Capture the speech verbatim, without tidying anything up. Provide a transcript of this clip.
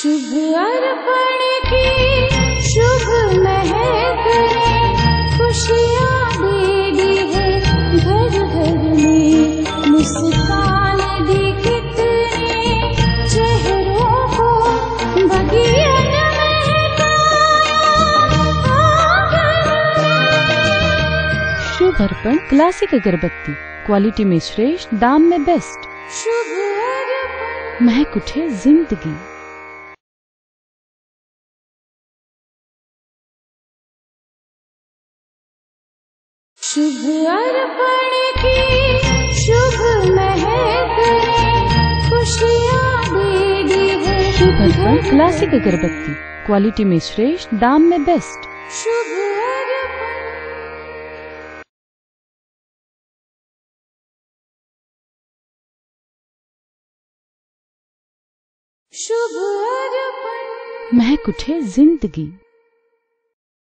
शुभ अर्पण की शुभ महक ने खुशियाँ दे दी है घर घर में, मुस्कान दी कितने चेहरों को, बगिया ने महकाया आंगन में। शुभ अर्पण क्लासिक अगरबत्ती, क्वालिटी में श्रेष्ठ, दाम में बेस्ट। शुभ अर्पण महक उठे जिंदगी। शुभ अर्पण की शुभ महक ने खुशियाँ दे दी है। शुभ अर्पण क्लासिक अगरबत्ती, क्वालिटी में श्रेष्ठ, दाम में बेस्ट। शुभ अर्पण शुभ अर्पण महक उठे जिंदगी।